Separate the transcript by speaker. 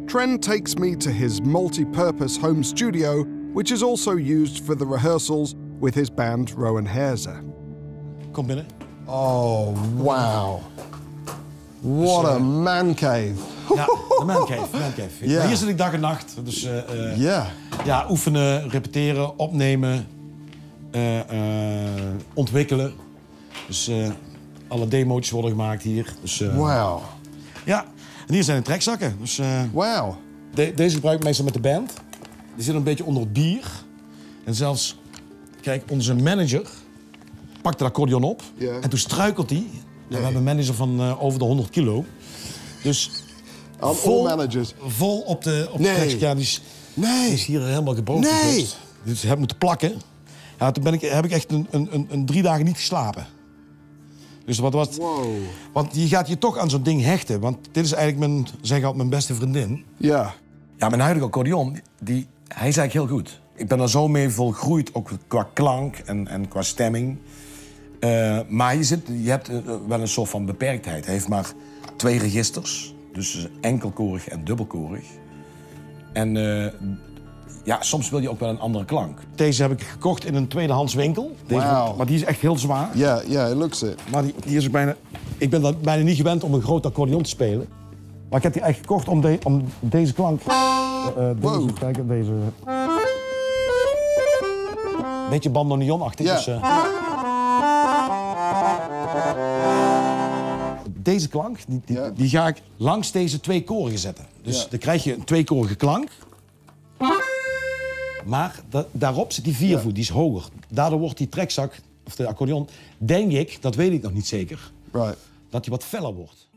Speaker 1: Trent takes me to his multi-purpose home studio, which is also used for the rehearsals with his band Rowan Hairzer.
Speaker 2: Kom binnen.
Speaker 1: Oh, wow. What a man cave.
Speaker 2: Ja, de man cave.
Speaker 1: Ja.
Speaker 2: Maar hier zit ik dag en nacht. Dus
Speaker 1: Ja.
Speaker 2: ja, oefenen, repeteren, opnemen, ontwikkelen. Dus alle demo's worden gemaakt hier. Dus,
Speaker 1: Wow.
Speaker 2: ja, en hier zijn de trekzakken. Dus,
Speaker 1: Wow.
Speaker 2: deze gebruik ik meestal met de band. Die zit een beetje onder het bier. En zelfs, kijk, onze manager pakt de accordeon op.
Speaker 1: Ja.
Speaker 2: En toen struikelt hij. We hebben een manager van over de 100 kilo. Dus
Speaker 1: All managers.
Speaker 2: vol op de
Speaker 1: Nee.
Speaker 2: trekzak. Ja, die is hier helemaal gebroken.
Speaker 1: Nee.
Speaker 2: Dus ik heb moeten plakken. Ja, toen heb ik echt een 3 dagen niet geslapen. Dus wat,
Speaker 1: Wow.
Speaker 2: want je gaat je toch aan zo'n ding hechten. Want dit is eigenlijk mijn beste vriendin.
Speaker 1: Ja.
Speaker 2: Ja, mijn huidige accordeon, hij is eigenlijk heel goed. Ik ben er zo mee volgroeid, ook qua klank en qua stemming. Maar je hebt wel een soort van beperktheid. Hij heeft maar 2 registers. Dus enkelkorig en dubbelkorig. En ja, soms wil je ook wel een andere klank. Deze heb ik gekocht in een tweedehands winkel.
Speaker 1: Wauw.
Speaker 2: Maar die is echt heel zwaar.
Speaker 1: Ja, ja, it looks it.
Speaker 2: Maar die is ook bijna... Ik ben bijna niet gewend om een groot accordeon te spelen. Maar ik heb die echt gekocht om deze klank...
Speaker 1: Wow.
Speaker 2: Kijk, deze... Beetje bandoneonachtig.
Speaker 1: Ja.
Speaker 2: Dus, deze klank, die ga ik langs deze 2 koren zetten. Dus dan krijg je een 2-korige klank. Maar daarop zit die 4-voet, die is hoger. Daardoor wordt die trekzak, of de accordeon, denk ik, dat weet ik nog niet zeker,
Speaker 1: Right.
Speaker 2: dat die wat feller wordt.